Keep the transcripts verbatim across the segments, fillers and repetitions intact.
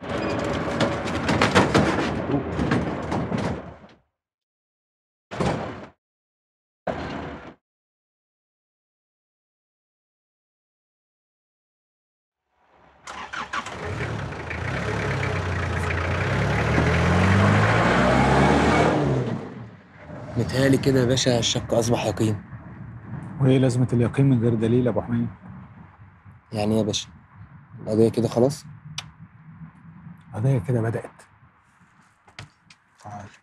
متهيألي كده يا باشا الشك أصبح يقين. وايه لازمة اليقين من غير دليل يا ابو حميد؟ يعني إيه يا باشا؟ القضية كده خلاص؟ القضية كده بدأت. تعال.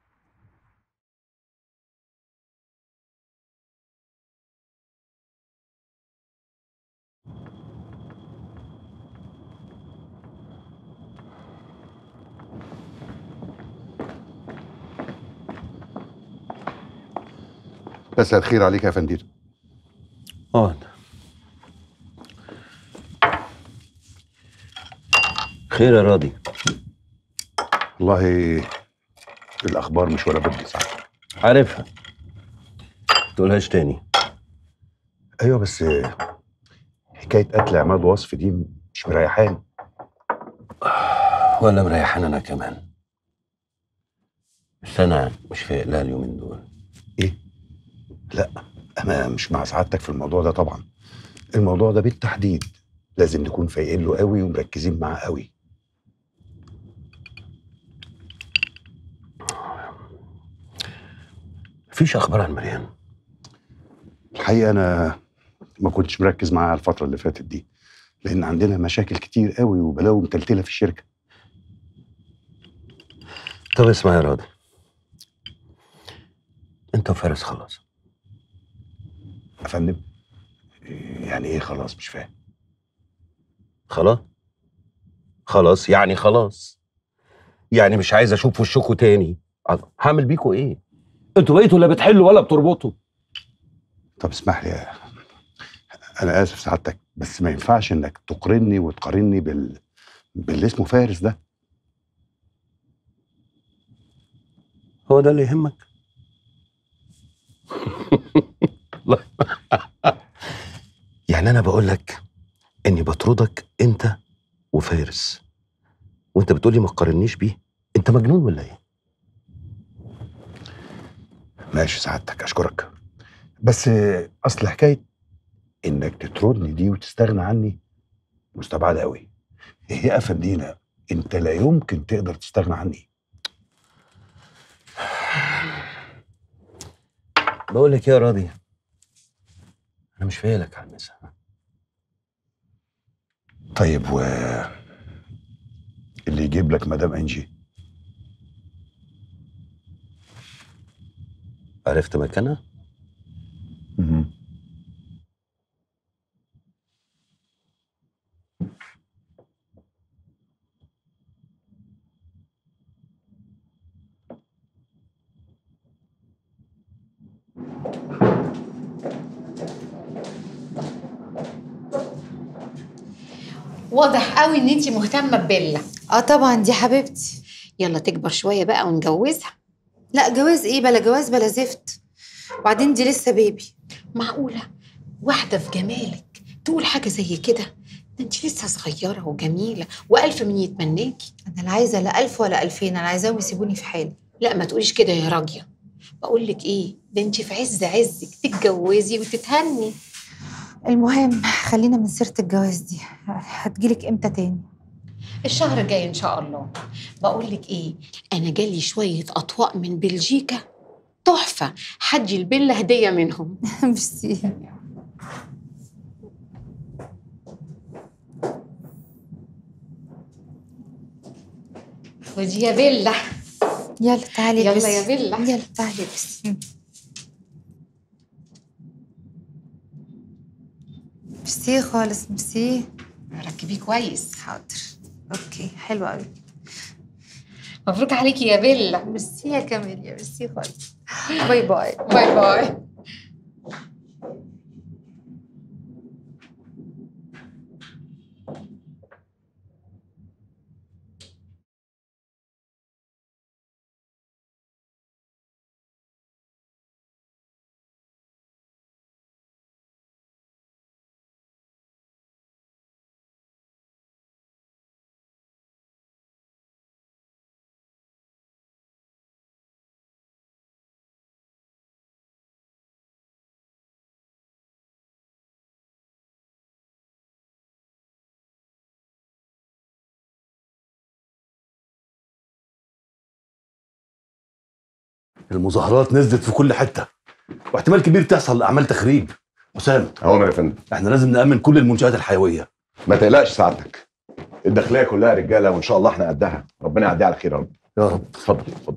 مساء الخير عليك يا فندم. اقعد. خير يا راضي. والله الاخبار مش ولا بد ساعتك. عارفها، تقولهاش تاني. ايوه بس حكايه قتل عماد وصف دي مش مريحاني. ولا مريحان انا كمان، بس انا مش فايق لها اليومين دول. ايه؟ لا انا مش مع سعادتك في الموضوع ده طبعا. الموضوع ده بالتحديد لازم نكون فايقين له قوي ومركزين معاه قوي. مفيش اخبار عن مريم؟ الحقيقه انا ما كنتش مركز معاها الفتره اللي فاتت دي، لان عندنا مشاكل كتير قوي وبلاوي متلتله في الشركه. طب اسمع يا راضي، انت وفارس خلاص. يا فندم يعني ايه خلاص؟ مش فاهم. خلاص خلاص يعني خلاص، يعني مش عايز اشوف وشكوا تاني. هعمل بيكوا ايه؟ انتوا بقيتوا لا بتحلوا ولا بتربطوا. طب اسمح لي يا... انا اسف سعادتك، بس ما ينفعش انك تقارني وتقارني بال باللي اسمه فارس ده. هو ده اللي يهمك؟ يعني انا بقول لك اني بطردك انت وفارس، وانت بتقولي ما تقارنيش بيه؟ انت مجنون ولا ايه؟ ماشي سعادتك، اشكرك، بس اصل حكايه انك تطردني دي وتستغنى عني مستبعده قوي. ايه يا افندينا، انت لا يمكن تقدر تستغنى عني. بقول لك ايه يا راضي، انا مش فايلك على المسا. طيب و اللي يجيب لك مدام انجي؟ عرفت مكانها؟ مم. واضح قوي ان انتي مهتمه ببيلا. اه طبعا دي حبيبتي. يلا تكبر شويه بقى ونجوزها. لا جواز ايه، بلا جواز بلا زفت، وبعدين دي لسه بيبي. معقوله واحده في جمالك تقول حاجه زي كده؟ ده انتي لسه صغيره وجميله والف من يتمناكي. انا لا عايزه لا الف ولا الفين، انا عايزاهم يسيبوني في حالي. لا ما تقوليش كده يا راجيه، بقول لك ايه، ده انتي في عز عزك تتجوزي وتتهني. المهم خلينا من سيره الجواز دي، هتجيلك امتى تاني؟ الشهر الجاي ان شاء الله. بقول لك ايه، انا جالي شويه اطواق من بلجيكا تحفه، حدي البيلا هديه منهم. ميرسي. ودي يا بيلا. يلا تعالي يلا بس. يا بيلا. يلا تعالي بس. ميرسي خالص، ميرسي. ركبيه كويس. حاضر. اوكي حلوة قوي. مبروك عليكي يا بيلا. ميرسي يا كاميليا، ميرسي خالص. باي باي. باي باي. المظاهرات نزلت في كل حته، واحتمال كبير تحصل اعمال تخريب. حسام، اوامر يا فندم. احنا لازم نامن كل المنشآت الحيويه. ما تقلقش سعادتك، الداخليه كلها رجاله وان شاء الله احنا قدها، ربنا يعديها على خير يا رب. يا رب. اتفضل اتفضل.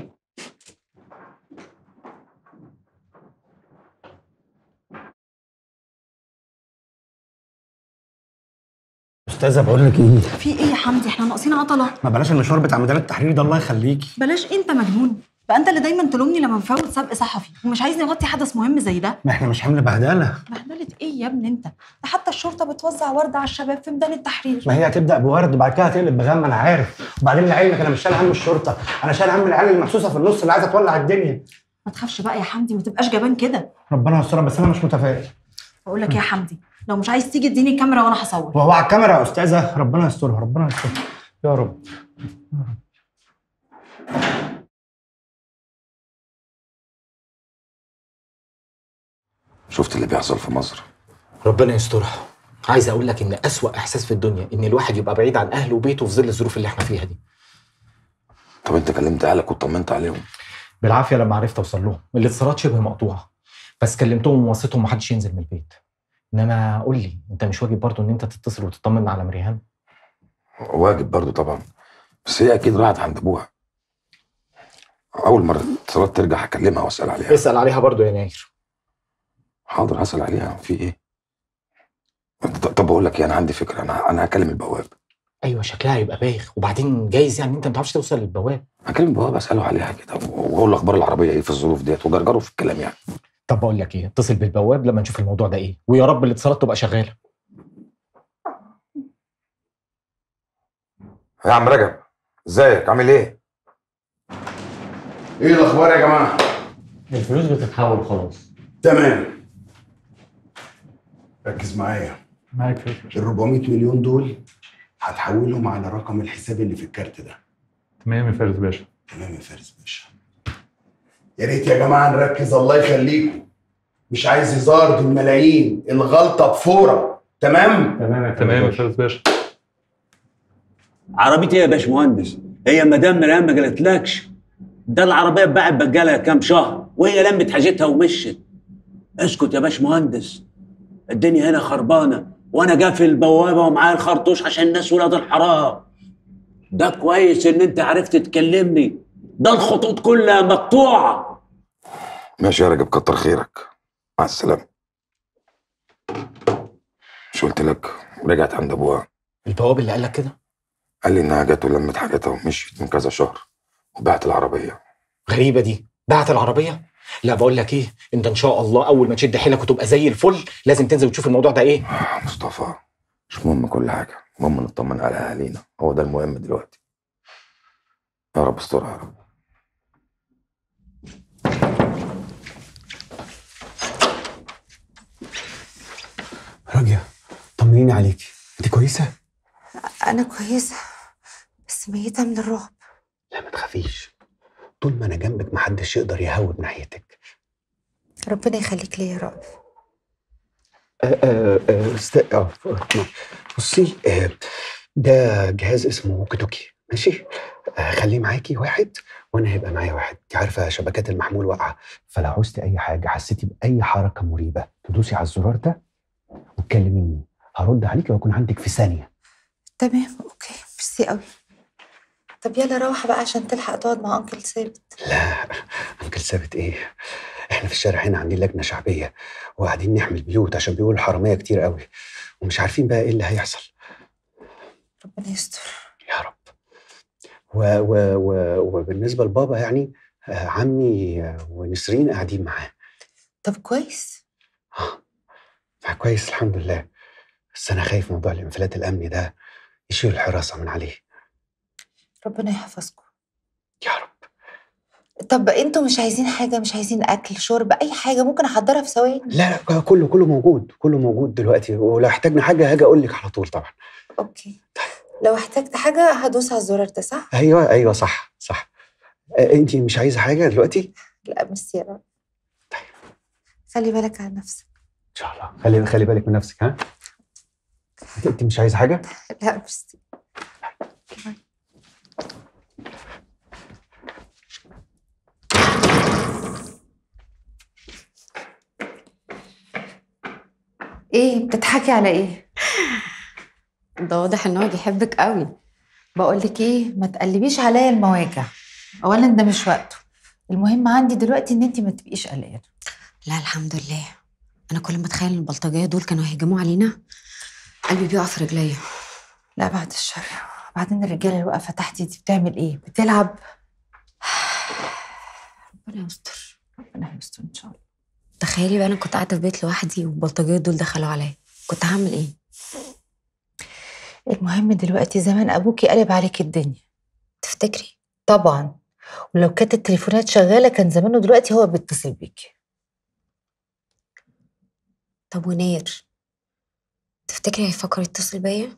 استاذه بقول لك ايه؟ في ايه يا حمدي؟ احنا ناقصين عطله. ما بلاش المشوار بتاع ميدان التحرير ده الله يخليكي. بلاش، انت مجنون بقى، انت اللي دايما تلومني لما نفوت سبق صحفي ومش عايزني اغطي حدث مهم زي ده. ما احنا مش حمل بهدله. بهدله ايه يا ابني انت؟ ده حتى الشرطه بتوزع ورد على الشباب في ميدان التحرير. ما هي هتبدا بورد وبعد كده هتقلب بغم، انا عارف. وبعدين لعلمك انا مش شايل هم الشرطه، انا شايل هم العيال المحسوسه في النص اللي عايزه تولع الدنيا. ما تخافش بقى يا حمدي، ما تبقاش جبان كده. ربنا يسترها، بس انا مش متفائل. بقول لك يا حمدي، لو مش عايز تيجي اديني الكاميرا وانا هصور. وهو على الكاميرا يا استاذه؟ ربنا يسترها ربنا يسترها يا رب. شفت اللي بيحصل في مصر؟ ربنا يسترها. عايز اقول لك ان اسوأ احساس في الدنيا ان الواحد يبقى بعيد عن اهله وبيته في ظل الظروف اللي احنا فيها دي. طب انت كلمت اهلك وطمنت عليهم؟ بالعافيه لما عرفت اوصل لهم، الاتصالات شبه مقطوعه، بس كلمتهم ووصيتهم محدش ينزل من البيت. انما قول لي، انت مش واجب برضه ان انت تتصل وتطمن على مريهان؟ واجب برضه طبعا، بس هي اكيد راحت عند ابوها. اول مره الاتصالات ترجع هكلمها واسال عليها. اسال عليها برضه يا ناير. حاضر هسال عليها. في ايه؟ طب بقول لك ايه، انا عندي فكره، انا انا هكلم البواب. ايوه شكلها هيبقى بايخ، وبعدين جايز يعني انت ما تعرفش توصل للبواب. هكلم البواب اساله عليها كده واقول له اخبار العربيه ايه في الظروف ديت وجرجره في الكلام يعني. طب بقول لك ايه، اتصل بالبواب لما نشوف الموضوع ده ايه، ويا رب الاتصالات تبقى شغاله. يا عم رجب، ازيك؟ عامل ايه؟ ايه الاخبار يا جماعه؟ الفلوس بتتحول خلاص. تمام، ركز معايا. معاك فكره. ال أربعمية مليون دول هتحولهم على رقم الحساب اللي في الكارت ده. تمام يا فارس باشا. تمام يا فارس باشا. يا ريت يا جماعه نركز الله يخليكم، مش عايز هزار، دول ملايين، الغلطه بفوره. تمام؟ تمام تمام يا فارس باشا. عربيتي ايه يا باشمهندس؟ هي مدام مريم ما قالتلكش؟ ده العربيه اتباعت بقالها كام شهر وهي لمت حاجتها ومشت. اسكت يا باشمهندس، الدنيا هنا خربانه وانا قافل البوابه ومعايا الخرطوش عشان الناس ولاد الحرام. ده كويس ان انت عرفت تكلمني، ده الخطوط كلها مقطوعه. ماشي يا رجب، كتر خيرك، مع السلامه. مش قلت لك رجعت عند ابوها؟ البواب اللي قال لك كده؟ قال لي انها جت ولمت حاجتها ومشيت من كذا شهر وبعت العربيه. غريبه دي، بعت العربيه؟ لا بقول لك ايه، انت ان شاء الله اول ما تشد حيلك وتبقى زي الفل لازم تنزل وتشوف الموضوع ده ايه. آه مصطفى، مش مهم كل حاجه، المهم نطمن على اهالينا، هو ده المهم دلوقتي. يا رب استرها يا رب. راجية طمنيني عليكي، انت كويسه؟ انا كويسه بس ميته من الرعب. لا ما تخافيش، طول ما انا جنبك محدش يقدر يهوب ناحيتك. ربنا يخليك ليا يا رائف. آه آه است... آه بصي، آه ده جهاز اسمه ووكي توكي، ماشي؟ آه خليه معاكي واحد وانا هيبقى معايا واحد. انت عارفه شبكات المحمول واقعه، فلو عوزتي اي حاجه حسيتي باي حركه مريبه تدوسي على الزرار ده وتكلميني، هرد عليكي واكون عندك في ثانيه. تمام اوكي، ميرسي قوي. طب يلا روح بقى عشان تلحق تقعد مع انكل ثابت. لا انكل ثابت ايه؟ احنا في الشارع هنا عاملين لجنه شعبيه وقاعدين نحمل بيوت عشان بيقولوا الحراميه كتير قوي ومش عارفين بقى ايه اللي هيحصل. ربنا يستر يا رب. و و و وبالنسبه لبابا يعني آه عمي ونسرين قاعدين معاه. طب كويس. اه كويس الحمد لله، بس انا خايف موضوع الانفلات الامني ده يشيل الحراسه من عليه. ربنا يحفظكم يا رب. طب انتوا مش عايزين حاجه؟ مش عايزين اكل شرب اي حاجه؟ ممكن احضرها في ثواني. لا لا كله كله موجود، كله موجود دلوقتي، ولو احتاجنا حاجه هاجي اقول لك على طول طبعا. اوكي لو احتجت حاجه هدوس على الزرار ده صح؟ ايوه ايوه صح صح. آه انت مش عايزه حاجه دلوقتي؟ لا ميرسي يا رب. طيب خلي بالك على نفسك ان شاء الله. خلي خلي بالك من نفسك. ها انت مش عايزه حاجه؟ لا ميرسي. ايه بتضحكي على ايه؟ ده واضح ان هو بيحبك قوي. بقولك ايه، ما تقلبيش عليا المواجع. اولا ده مش وقته. المهم عندي دلوقتي ان انت ما تبقيش قلقانه. لا الحمد لله. انا كل ما اتخيل البلطجيه دول كانوا هيهجموا علينا قلبي بيقع في رجليا. لا بعد الشر. بعدين الرجاله اللي واقفه تحتي دي بتعمل ايه؟ بتلعب. ربنا يستر. ربنا يستر ان شاء الله. تخيلي بقى انا كنت قاعده في بيت لوحدي والبلطجيه دول دخلوا عليا، كنت هعمل ايه؟ المهم دلوقتي زمان ابوكي قلب عليك الدنيا. تفتكري؟ طبعا. ولو كانت التليفونات شغاله كان زمانه دلوقتي هو بيتصل بيكي. طب ونير تفتكري هيفكر يتصل بيا؟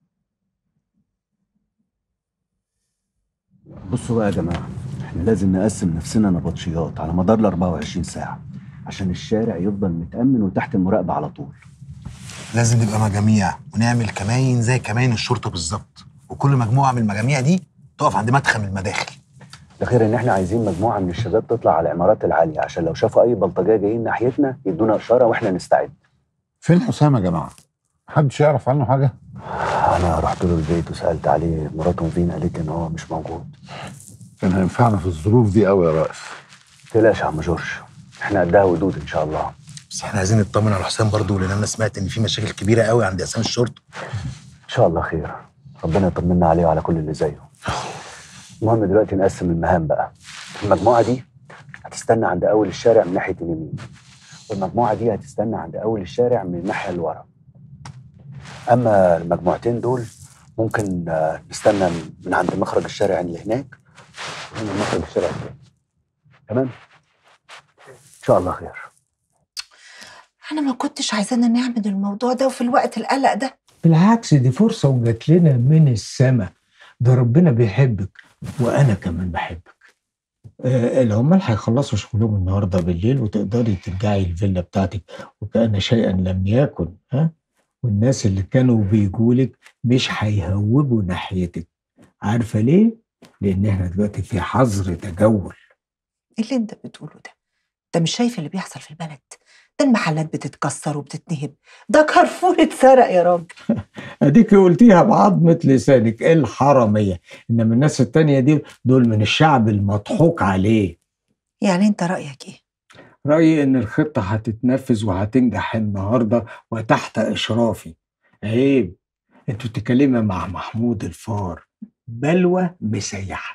بصوا بقى يا جماعه، احنا لازم نقسم نفسنا نبطشيات على مدار ال أربعة وعشرين ساعه عشان الشارع يفضل متامن وتحت المراقبه على طول. لازم نبقى مجاميع ونعمل كماين زي كماين الشرطه بالظبط، وكل مجموعه من المجاميع دي تقف عند مدخل المداخل. ده غير ان احنا عايزين مجموعه من الشباب تطلع على العمارات العاليه عشان لو شافوا اي بلطجيه جايين ناحيتنا يدونا اشاره واحنا نستعد. فين حسام يا جماعه؟ محدش يعرف عنه حاجه؟ انا رحت له البيت وسالت عليه، مراته فين قالت لي ان هو مش موجود. كان هينفعنا في الظروف دي قوي يا رائف. ما تقلقش يا عم جورج، احنا قدها ودود ان شاء الله. بس احنا عايزين نطمن على حسام برضه، لان انا سمعت ان في مشاكل كبيره قوي عند اسامي الشرطه. ان شاء الله خير، ربنا يطمنا عليه وعلى كل اللي زيه. المهم دلوقتي نقسم المهام بقى. المجموعه دي هتستنى عند اول الشارع من ناحيه اليمين، والمجموعه دي هتستنى عند اول الشارع من الناحيه اللي ورا. اما المجموعتين دول ممكن نستنى من عند مخرج الشارع اللي هناك ومن مخرج الشارع الثاني. تمام؟ ان شاء الله خير. انا ما كنتش عايزانا نعمل الموضوع ده وفي الوقت القلق ده. بالعكس دي فرصة وجات لنا من السماء. ده ربنا بيحبك وأنا كمان بحبك. آه العمال هيخلصوا شغلهم النهاردة بالليل وتقدري ترجعي الفيلا بتاعتك وكأن شيئا لم يكن. ها؟ والناس اللي كانوا بيجولك مش هيهوبوا ناحيتك. عارفة ليه؟ لأن احنا دلوقتي في حظر تجول. ايه اللي انت بتقوله ده؟ انت مش شايف اللي بيحصل في البلد؟ ده المحلات بتتكسر وبتتنهب، ده كارفور اتسرق يا راجل. اديكي قلتيها بعضمة لسانك الحرامية، انما الناس التانية دي دول من الشعب المضحوك عليه. يعني انت رأيك ايه؟ رأيي ان الخطة هتتنفذ وهتنجح النهاردة وتحت اشرافي. عيب انتوا تتكلمي مع محمود الفار، بلوى مسيحة.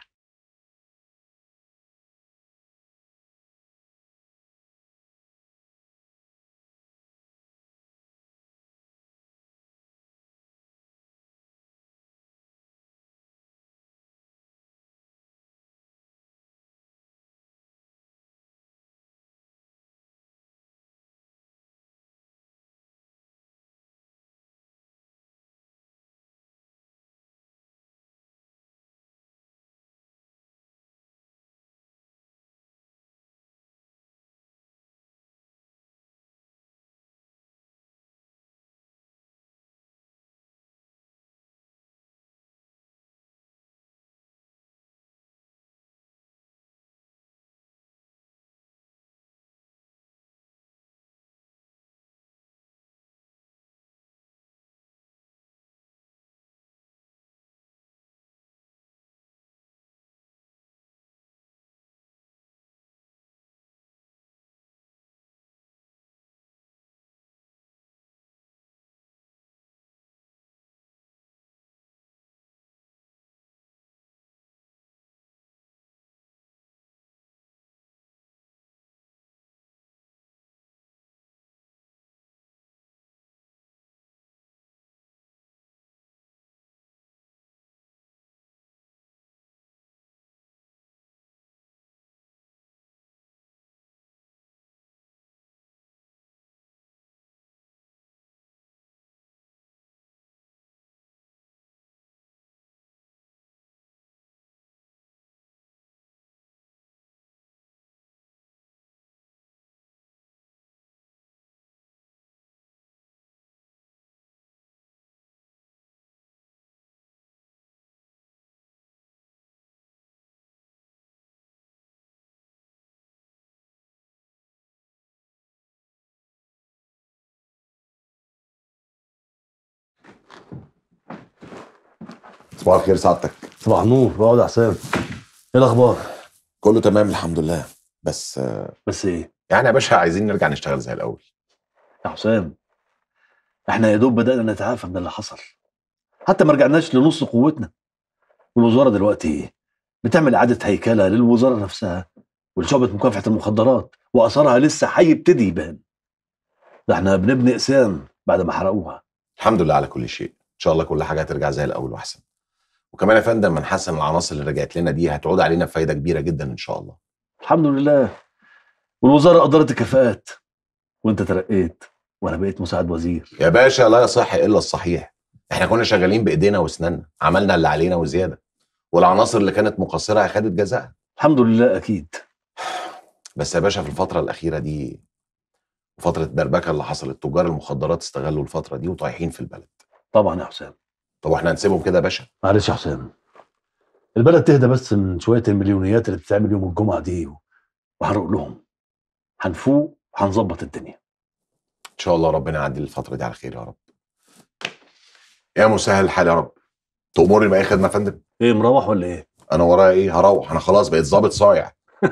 صباح الخير سعادتك. صباح النور. بقعد يا حسام، ايه الاخبار؟ كله تمام الحمد لله. بس بس ايه؟ يعني يا باشا عايزين نرجع نشتغل زي الاول. يا حسام احنا يا دوب بدأنا نتعافى من اللي حصل، حتى ما رجعناش لنص قوتنا. والوزاره دلوقتي بتعمل اعاده هيكله للوزاره نفسها ولشعبه مكافحه المخدرات، واثرها لسه هيبتدي يبان. ده احنا بنبني اقسام بعد ما حرقوها. الحمد لله على كل شيء، ان شاء الله كل حاجه هترجع زي الاول واحسن. وكمان يا فندم من حسن العناصر اللي رجعت لنا دي هتعود علينا بفايده كبيره جدا ان شاء الله. الحمد لله. والوزاره قدرت الكفاءات، وانت ترقيت وانا بقيت مساعد وزير. يا باشا لا يصح الا الصحيح. احنا كنا شغالين بايدينا واسناننا، عملنا اللي علينا وزياده، والعناصر اللي كانت مقصره اخدت جزاءها. الحمد لله. اكيد. بس يا باشا في الفتره الاخيره دي وفتره الدربكه اللي حصلت، تجار المخدرات استغلوا الفتره دي وطايحين في البلد. طبعا يا حسام. طب واحنا هنسيبهم كده يا باشا؟ معلش يا حسام، البلد تهدى بس من شويه المليونيات اللي بتتعمل يوم الجمعه دي، وهنروق لهم. هنفوق وهنظبط الدنيا ان شاء الله. ربنا يعدي الفتره دي على خير يا رب. يا مسهل الحال يا رب. تأمرني بأي خدمه يا فندم؟ ايه مروح ولا ايه؟ انا ورايا ايه؟ هروح، انا خلاص بقيت ظابط صايع.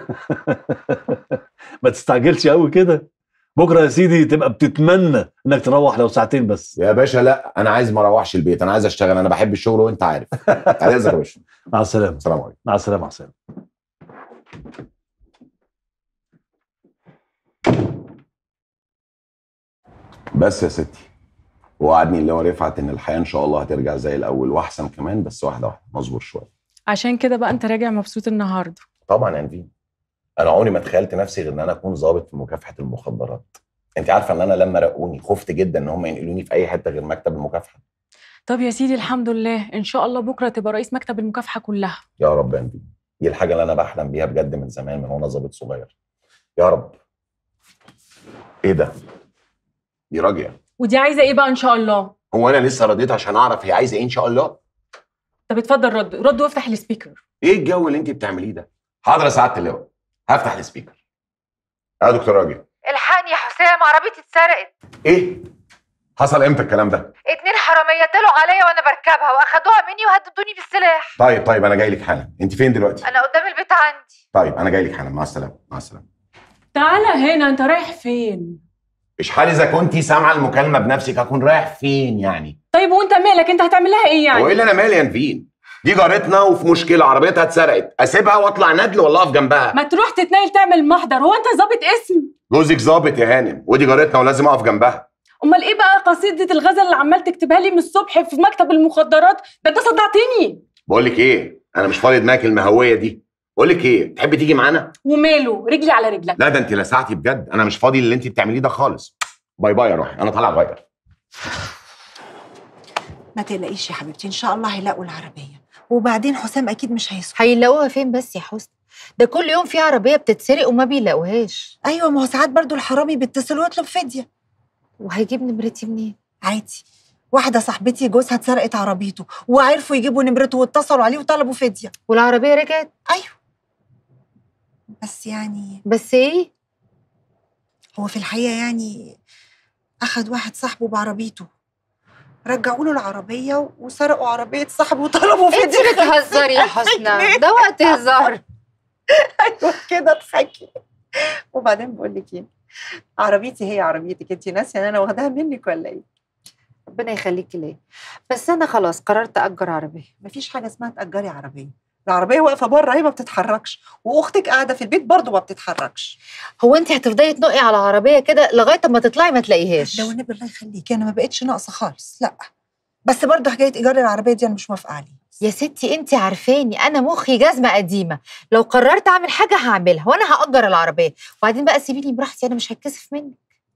ما تستعجلش قوي كده، بكره يا سيدي تبقى بتتمنى انك تروح لو ساعتين بس. يا باشا لا، انا عايز ما اروحش البيت، انا عايز اشتغل، انا بحب الشغل وانت عارف. على اذنك يا باشا. مع السلامه. السلام عليكم. مع السلامه. مع السلامه. بس يا ستي، وعدني اللي هو رفعت ان الحياه ان شاء الله هترجع زي الاول واحسن كمان، بس واحده واحده نصبر شويه. عشان كده بقى انت راجع مبسوط النهارده؟ طبعا يا نبيل، انا عمري ما تخيلت نفسي غير ان انا اكون ضابط في مكافحه المخدرات. انت عارفه ان انا لما رقوني خفت جدا ان هم ينقلوني في اي حته غير مكتب المكافحه. طب يا سيدي الحمد لله، ان شاء الله بكره تبقى رئيس مكتب المكافحه كلها. يا رب يا نبيل، دي الحاجه اللي انا بحلم بيها بجد من زمان، من وانا ضابط صغير. يا رب. ايه ده؟ دي راجيه. ودي عايزه ايه بقى ان شاء الله؟ هو انا لسه رديت عشان اعرف هي عايزه ايه ان شاء الله؟ طب اتفضل رد رد وافتح السبيكر. ايه الجو اللي انت بتعمليه ده؟ حاضر يا سعاده اللواء، هفتح السبيكر. يا دكتور راجل، الحقني يا حسام، عربيتي اتسرقت. ايه؟ حصل امتى الكلام ده؟ اتنين حراميه طلعوا عليا وانا بركبها واخدوها مني وهددوني بالسلاح. طيب طيب انا جاي لك حالا. انت فين دلوقتي؟ انا قدام البيت عندي. طيب انا جاي لك حالا. مع السلامه. مع السلامه. تعالى هنا، انت رايح فين؟ مش حال اذا كنتي سامعه المكالمه بنفسك اكون رايح فين يعني؟ طيب وانت مالك؟ انت هتعمل لها ايه يعني؟ هو ايه اللي انا مالي يا نفين؟ دي جارتنا وفي مشكله، عربيتها اتسرقت، اسيبها واطلع ندل ولا اقف جنبها؟ ما تروح تتنايل تعمل محضر، هو انت ظابط اسم؟ جوزك ظابط يا هانم، ودي جارتنا ولازم اقف جنبها. امال ايه بقى قصيده الغزل اللي عمال تكتبها لي من الصبح في مكتب المخدرات ده؟ انت صدعتني. بقول لك ايه، انا مش فاضي دماغك المهويه دي. بقول لك ايه، تحبي تيجي معانا؟ وماله، رجلي على رجلك. لا ده انت لسعتي بجد، انا مش فاضي اللي انت بتعمليه ده خالص. باي باي يا روحي، انا طالع اغير. ما تقلقيش يا حبيبتي، ان شاء الله هيلاقوا العربيه، وبعدين حسام اكيد مش هيسكت. هيلاقوها فين بس يا حسن؟ ده كل يوم في عربيه بتتسرق وما بيلاقوهاش. ايوه، ما هو ساعات برضو الحرامي بيتصل ويطلب فديه. وهيجيب نمرتي منين؟ عادي، واحده صاحبتي جوزها اتسرقت عربيته وعرفوا يجيبوا نمرته واتصلوا عليه وطلبوا فديه. والعربيه رجعت؟ ايوه، بس يعني بس ايه؟ هو في الحقيقه يعني اخد واحد صاحبه بعربيته، رجعوا له العربيه وسرقوا عربيه صاحبه وطلبوا فديه. انت بتهزري يا حسنى، ده وقت هزار. ايوه كده اضحكي. وبعدين بقول لك ايه، عربيتي هي عربيتك، انت ناسيه ان انا واخداها منك ولا ايه؟ ربنا يخليكي ليه، بس انا خلاص قررت اجر عربيه. مفيش حاجه اسمها تاجري عربيه، العربيه واقفه بره هي ما بتتحركش، واختك قاعده في البيت برضه ما بتتحركش. هو انت هتفضلي تنقي على العربيه كده لغايه اما تطلعي ما تلاقيهاش؟ لو النبي الله يخليكي، انا ما بقتش ناقصه خالص، لا بس برضه حكايه ايجار العربيه دي انا مش موافقه عليها. يا ستي انت عارفاني، انا مخي جزمه قديمه، لو قررت اعمل حاجه هعملها وانا هاجر العربيه، وبعدين بقى سيبيني براحتي، انا مش هتكسف منك.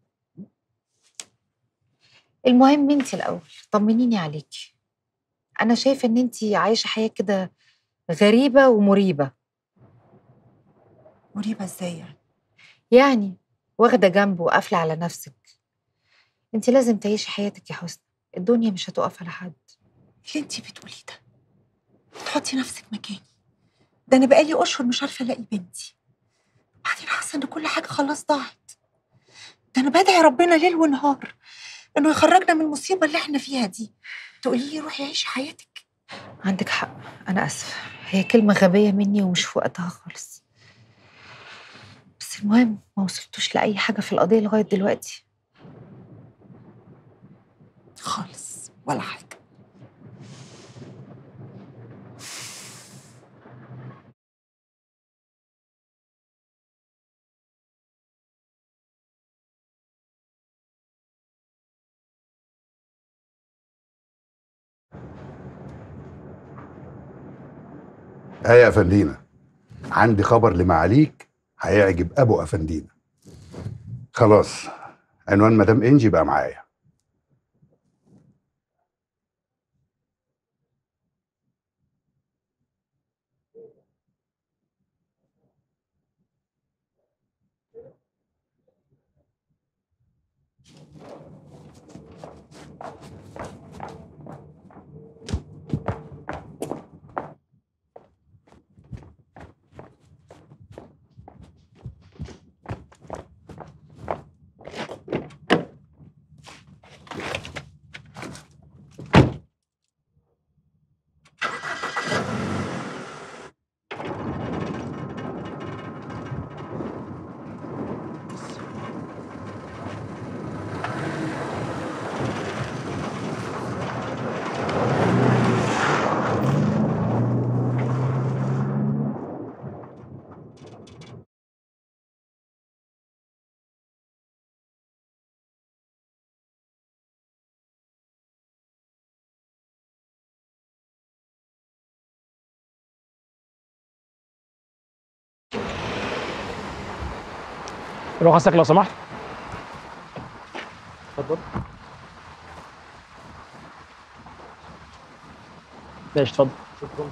المهم انت الاول طمنيني عليكي. انا شايفه ان انت عايشه حياه كده غريبه ومريبه. مريبه ازاي يعني؟ يعني واخده جنب وقافله على نفسك. انت لازم تعيشي حياتك يا حسنى، الدنيا مش هتقف على حد. اللي انت بتقوليه ده، تحطي نفسك مكاني، ده انا بقالي اشهر مش عارفه الاقي بنتي، بعدين حاسه ان كل حاجه خلاص ضاعت. ده انا بدعي ربنا ليل ونهار انه يخرجنا من المصيبه اللي احنا فيها دي، تقولي لي روحي عيشي حياتك؟ عندك حق، انا اسفه، هي كلمه غبيه مني ومش في وقتها خالص. بس المهم ما وصلتوش لاي حاجه في القضيه لغايه دلوقتي خالص ولا حاجه. اه يا افندينا، عندي خبر لمعاليك هيعجب ابو افندينا. خلاص عنوان مدام انجي بقى معايا. رخصك لو سمحت. اتفضل. ماشي اتفضل. شكرا.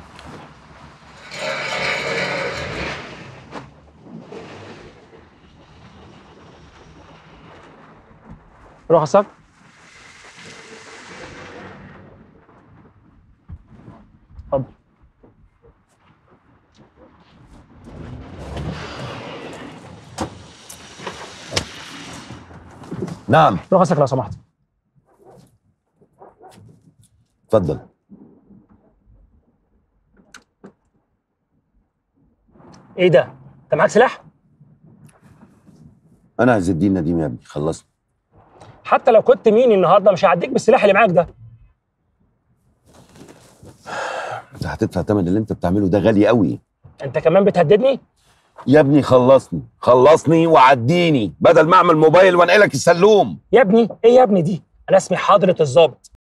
رخصك. اتفضل. نعم. رخصك لو سمحت. اتفضل. ايه ده؟ انت معاك سلاح؟ انا عز الدين نديم يا ابني، خلصنا. حتى لو كنت مين النهارده مش هعديك بالسلاح اللي معاك ده. انت هتدفع ثمن اللي انت بتعمله ده غالي قوي. انت كمان بتهددني؟ يا ابني خلصني خلصني وعديني بدل ما اعمل موبايل وانقلك السلوم. يا ابني ايه يا ابني دي؟ انا اسمي حضرة الضابط،